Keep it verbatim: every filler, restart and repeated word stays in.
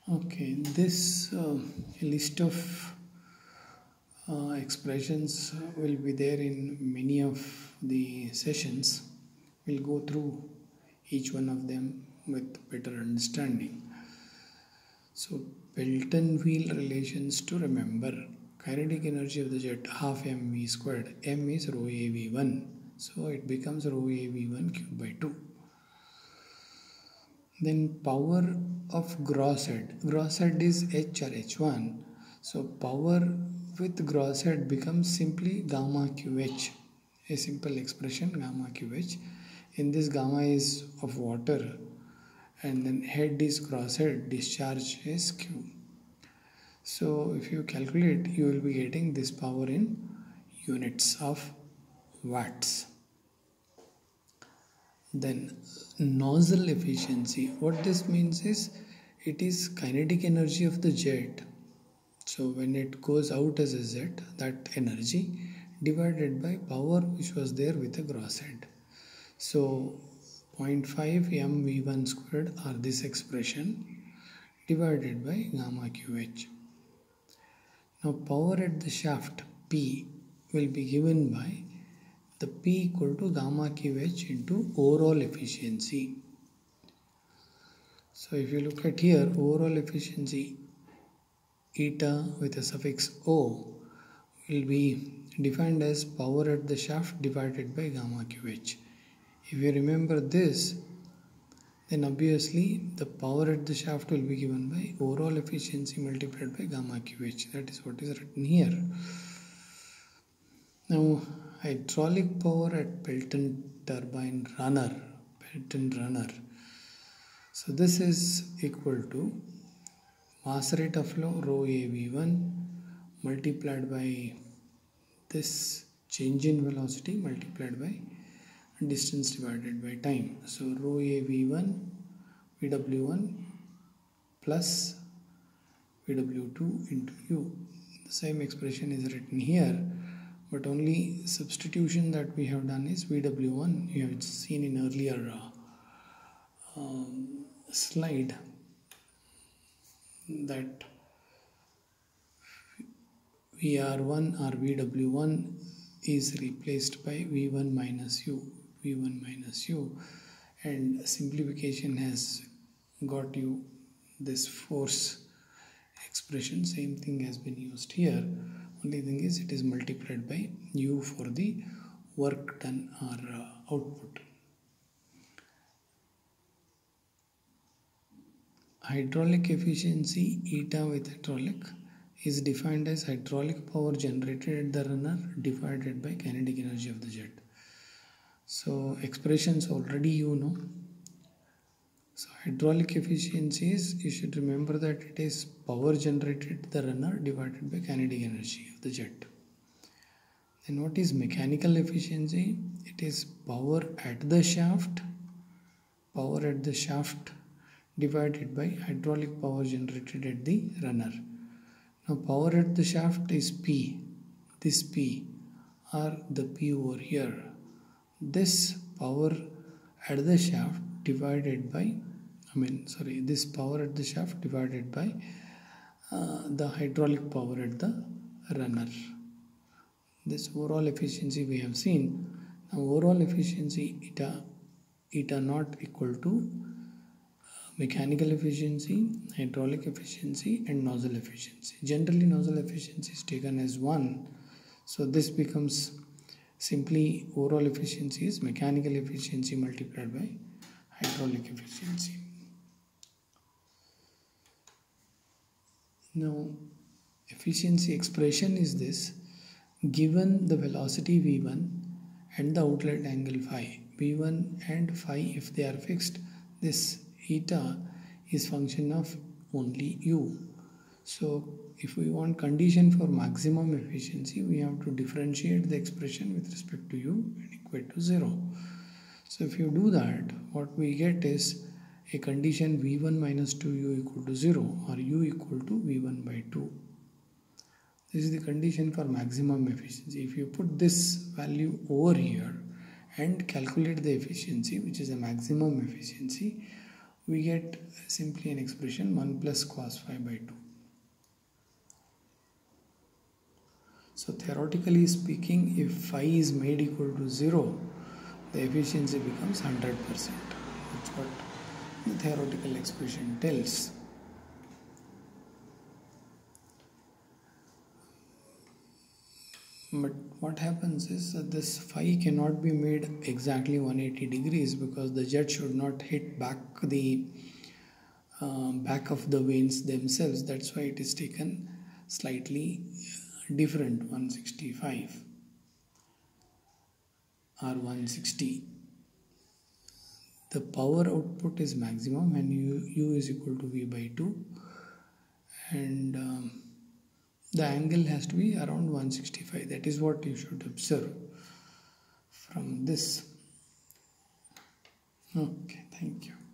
Okay, this uh, list of uh, expressions will be there in many of the sessions. We'll go through each one of them with better understanding. So, Pelton wheel relations to remember. Kinetic energy of the jet half mv squared. M is rho a v one. So, it becomes rho a v one cubed by two. Then power of gross head. Gross head is H or H one. So power with gross head becomes simply gamma Q H. A simple expression gamma Q H. In this gamma is of water and then head is gross head, discharge is Q. So if you calculate, you will be getting this power in units of watts. Then nozzle efficiency. What this means is it is kinetic energy of the jet. So when it goes out as a jet, that energy divided by power which was there with a gross head. So zero point five m v one squared or this expression divided by gamma qh. Now power at the shaft P will be given by the P equal to gamma qh into overall efficiency. So if you look at here, overall efficiency eta with a suffix O will be defined as power at the shaft divided by gamma qh. If you remember this, then obviously the power at the shaft will be given by overall efficiency multiplied by gamma qh. That is what is written here. Now hydraulic power at Pelton turbine runner, Pelton runner. So this is equal to mass rate of flow rho a v one multiplied by this change in velocity multiplied by distance divided by time. So rho a v one v w one plus v w two into u. The same expression is written here, but only substitution that we have done is v w one. You have seen in earlier uh, um, slide that v r one or v w one is replaced by v one minus u, v one minus u, and simplification has got you this force expression. Same thing has been used here. Only thing is it is multiplied by u for the work done or uh, output. Hydraulic efficiency eta with hydraulic is defined as hydraulic power generated at the runner divided by kinetic energy of the jet. So expressions already you know. So hydraulic efficiency is, you should remember that it is power generated at the runner divided by kinetic energy of the jet. Then what is mechanical efficiency? It is power at the shaft, power at the shaft divided by hydraulic power generated at the runner. Now power at the shaft is P, this P or the P over here. This power at the shaft divided by, I mean sorry, this power at the shaft divided by uh, the hydraulic power at the runner. This overall efficiency we have seen. Now overall efficiency eta, eta naught equal to mechanical efficiency, hydraulic efficiency and nozzle efficiency. Generally nozzle efficiency is taken as one. So this becomes simply overall efficiency is mechanical efficiency multiplied by hydraulic efficiency. Now efficiency expression is this: given the velocity v one and the outlet angle phi, v one and phi if they are fixed, this eta is function of only u. So if we want condition for maximum efficiency, we have to differentiate the expression with respect to u and equate to zero. So if you do that, what we get is a condition v one minus two u equal to zero or u equal to v one by two. This is the condition for maximum efficiency. If you put this value over here and calculate the efficiency, which is a maximum efficiency, we get simply an expression one plus cos phi by two. So theoretically speaking, if phi is made equal to zero, the efficiency becomes one hundred percent. That's what the theoretical expression tells. But what happens is that this phi cannot be made exactly one hundred eighty degrees because the jet should not hit back the uh, back of the vanes themselves. That's why it is taken slightly different, one hundred sixty-five or one hundred sixty. The power output is maximum and u, u is equal to v by two, and um, the angle has to be around one hundred sixty-five. That is what you should observe from this. Okay, thank you.